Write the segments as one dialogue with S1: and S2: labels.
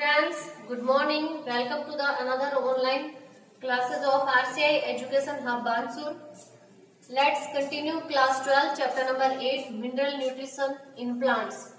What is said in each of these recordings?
S1: Friends, good morning. Welcome to the another online classes of RCI Education Hub Bansur. Let's continue class 12, chapter number 8, mineral nutrition in plants.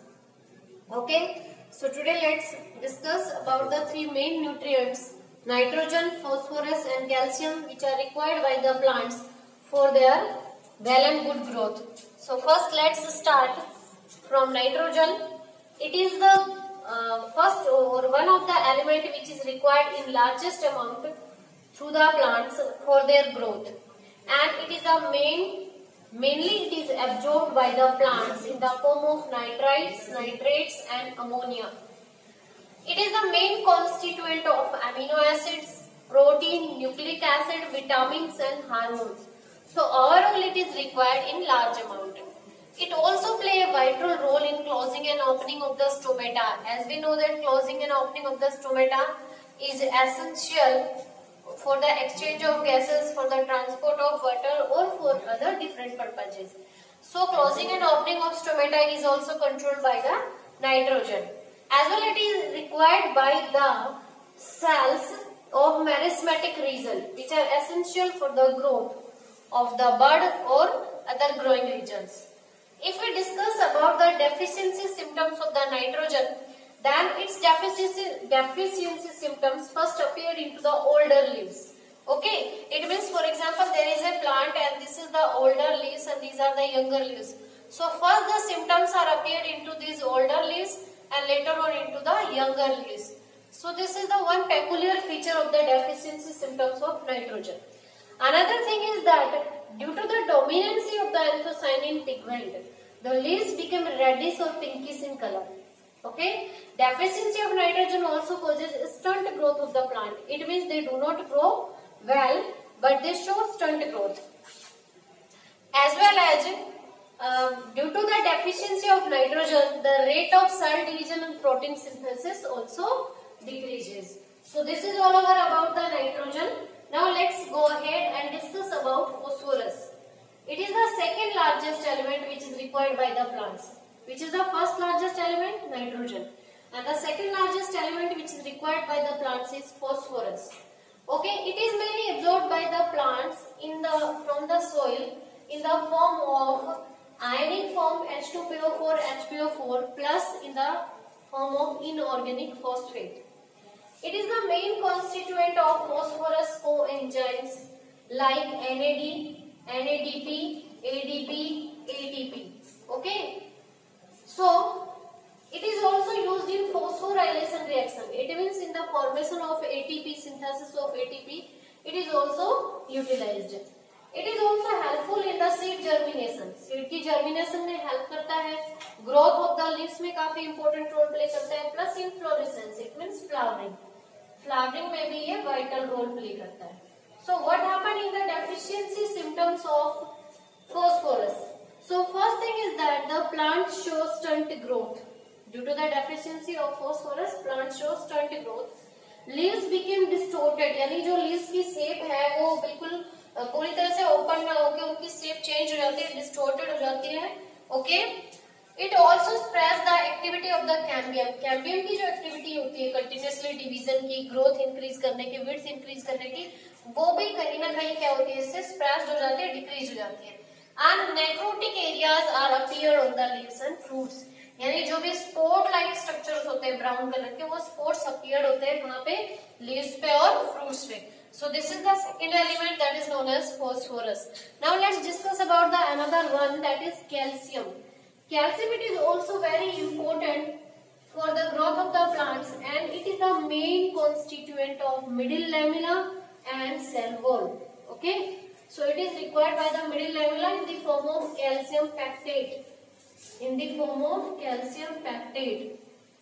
S1: Okay, so today let's discuss about the three main nutrients: nitrogen, phosphorus and calcium, which are required by the plants for their well and good growth. So first let's start from nitrogen. It is the first or one of the element which is required in largest amount through the plants for their growth, and it is the mainly it is absorbed by the plants in the form of nitrites, nitrates and ammonia. It is the main constituent of amino acids, protein, nucleic acid, vitamins and hormones. So overall it is required in large amount. It also play a vital role in closing and opening of the stomata. As we know that closing and opening of the stomata is essential for the exchange of gases, for the transport of water or for other different purposes. So closing and opening of stomata is also controlled by the nitrogen. As well it is required by the cells of meristematic region, which are essential for the growth of the bud or other growing regions. If we discuss about the deficiency symptoms of the nitrogen, then its deficiency symptoms first appear into the older leaves. Okay, it means, for example, there is a plant and this is the older leaves and these are the younger leaves. So first the symptoms are appeared into these older leaves and later on into the younger leaves. So this is the one peculiar feature of the deficiency symptoms of nitrogen. Another thing is that due to the dominancy of the anthocyanin pigment, the leaves become reddish or pinkish in color. Okay, deficiency of nitrogen also causes stunt growth of the plant. It means they do not grow well, but they show stunt growth. As well as due to the deficiency of nitrogen, the rate of cell division and protein synthesis also decreases. So this is all over about the nitrogen. Now let's go ahead and discuss about phosphorus. It is the second largest element which is required by the plants. Which is the first largest element? Nitrogen. And the second largest element which is required by the plants is phosphorus. Okay, it is mainly absorbed by the plants from the soil in the form of ionic form H2PO4, HPO4 plus in the form of inorganic phosphate. It is the main constituent of phosphorus coenzymes like NAD, NADP, ADP, ATP. Okay. So, it is also used in phosphorylation reaction. It means in the formation of ATP, synthesis of ATP, it is also utilized. It is also helpful in the seed germination. Seed की germination में help करता है. Growth of the leaves में काफी important role play करता है. Plus in fluorescence, it means flowering. Flowering में भी ये vital role play करता है. So what happened in the deficiency symptoms of phosphorus? So first thing is that the plant shows stunt growth. Due to the deficiency of phosphorus, plant shows stunt growth. Leaves became distorted, यानी जो leaves की shape है वो बिल्कुल पूरी तरह से open ना होके उनकी shape change हो जाती है, distorted हो जाती है. Okay? It also suppress the activity of the cambium. Cambium की जो activity होती है continuously division की, growth increase करने की, width increase करने की, वो भी कहीं ना कहीं क्या होती है, इससे suppressed हो जाती है, decrease हो जाती है. And necrotic areas are appear on the leaves and fruits. यानी जो भी sport like structures होते हैं brown color के, वो spots appear होते हैं कहाँ पे, leaves पे और fruits पे. So this is the second element that is known as phosphorus. Now let's discuss about the another one, that is calcium. Calcium, it is also very important for the growth of the plants and it is the main constituent of middle lamella and cell wall. Okay, so it is required by the middle lamella in the form of calcium pactate. In the form of calcium pactate.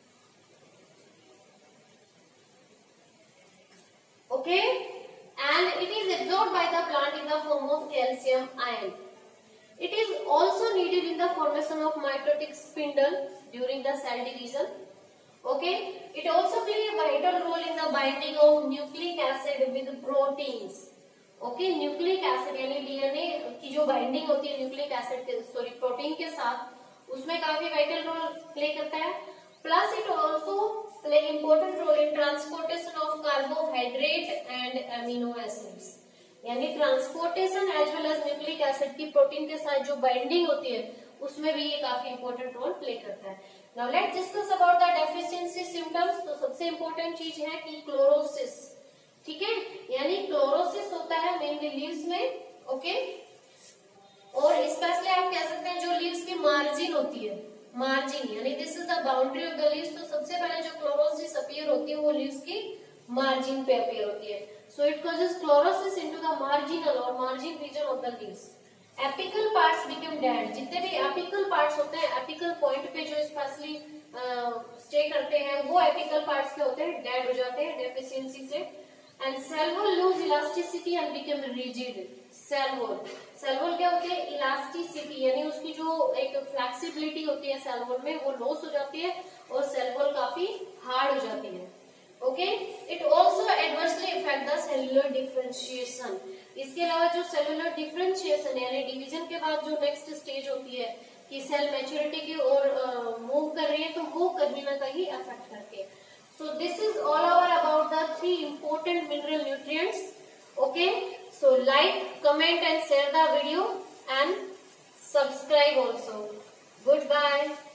S1: Okay, and it is absorbed by the plant in the form of calcium ion. It is also needed in the formation of mitotic spindle during the cell division. Okay, it also plays a vital role in the binding of nucleic acid with proteins. Okay, nucleic acid यानी DNA की जो binding होती है nucleic acid के protein के साथ, उसमें काफी vital role play करता है. Plus it also play important role in transportation of carbohydrate and amino acids. यानी transportation as well as nucleic acid की प्रोटीन के साथ जो बाइंडिंग होती है उसमें भी ये काफी इंपॉर्टेंट रोल प्ले करता है. Now let's discuss about the deficiency symptoms. तो सबसे इंपॉर्टेंट चीज है कि क्लोरोसिस. ठीक है, यानी क्लोरोसिस होता है मेनली लीव्स में. ओके, और स्पेशली आप कह सकते हैं जो लीव्स की मार्जिन होती है, मार्जिन यानी this is the boundary of the leaves. तो सबसे पहले जो क्लोरोसिस अपीयर होती है वो लीव्स की मार्जिन पे अपीयर होती है. So it causes chlorosis into the marginal और margin region of the leaves. Apical parts become dead. जितने भी एपिकल पार्ट्स होते हैं, एपिकल पॉइंट पे जो स्पेशली स्टे करते हैं, वो एपिकल पार्ट्स के होते हैं, डेड हो जाते हैं डेफिशिएंसी से. And cell wall lose elasticity and become rigid. Cell wall क्या होती है? इलास्टिसिटी, यानी उसकी जो एक फ्लेक्सिबिलिटी होती है सेल वॉल में, वो लॉस हो जाती है और सेल वॉल काफी हार्ड हो जाती है. Okay, it also adversely effect the cellular differentiation. इसके अलावा जो सेलुलर डिफरेंशिएशन यानी डिवीजन के बाद जो नेक्स्ट स्टेज होती है कि सेल मैच्योरिटी की ओर मूव कर रही है, तो वो कहीं ना कहीं अफेक्ट करती है. So this is all about the 3 important mineral nutrients. Okay, so like, comment and share the video and subscribe also. Goodbye.